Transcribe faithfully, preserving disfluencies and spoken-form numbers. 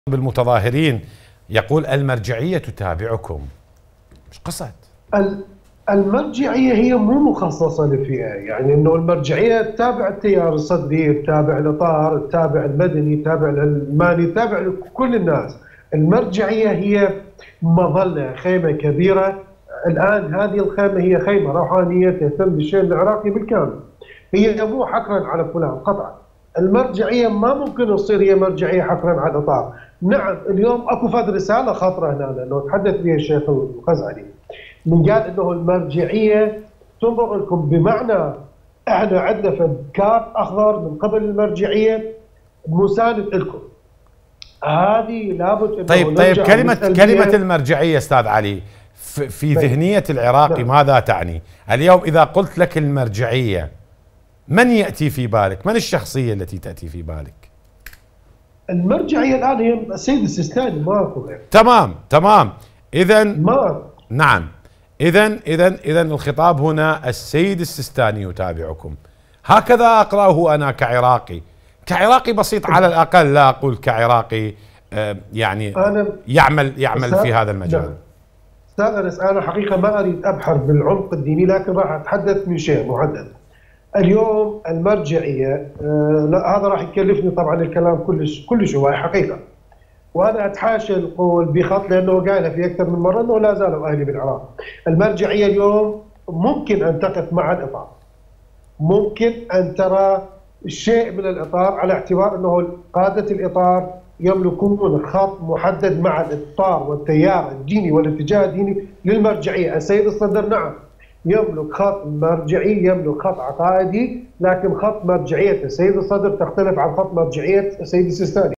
بالمتظاهرين يقول المرجعية تتابعكم. مش قصد المرجعية هي مو مخصصة لفئة، يعني انه المرجعية تتابع التيار الصدري، تتابع الاطار، تتابع المدني، تتابع المالي، تتابع كل الناس. المرجعية هي مظلة، خيمة كبيرة. الان هذه الخيمة هي خيمة روحانية تهتم بالشأن العراقي بالكامل. هي مو حكرا على فلان قطعا. المرجعية ما ممكن تصير هي مرجعية حكرا على الاطار. نعم اليوم اكو فد رسالة خطرة هنا لو تحدث بها الشيخ الغزالي، من قال انه المرجعيه تنظر لكم، بمعنى احنا عندنا فد كارت اخضر من قبل المرجعيه مساند لكم. هذه لابد انه طيب طيب كلمه كلمه المرجعيه استاذ علي في ذهنيه العراقي نعم. ماذا تعني؟ اليوم اذا قلت لك المرجعيه من ياتي في بالك؟ من الشخصيه التي تاتي في بالك؟ المرجعيه الان هي السيد السيستاني، ماكو غير. تمام تمام. اذا ما نعم إذا إذا إذا الخطاب هنا السيد السيستاني يتابعكم، هكذا أقرأه أنا كعراقي، كعراقي بسيط على الأقل، لا أقول كعراقي يعني يعمل يعمل في هذا المجال. أستاذ أنس، أنا حقيقة ما أريد أبحر بالعمق الديني، لكن راح أتحدث من شيء محدد. اليوم المرجعية لا هذا راح يكلفني طبعا الكلام كلش كلش هواي حقيقة، وانا اتحاشى القول بخط لانه قايلها في اكثر من مره انه لا زالوا اهلي بالعراق. المرجعيه اليوم ممكن ان تقف مع الاطار، ممكن ان ترى شيء من الاطار، على اعتبار انه قاده الاطار يملكون خط محدد مع الاطار والتيار الديني والاتجاه الديني للمرجعيه. السيد الصدر نعم يملك خط مرجعي، يملك خط عقائدي، لكن خط مرجعيه السيد الصدر تختلف عن خط مرجعيه السيد السيستاني.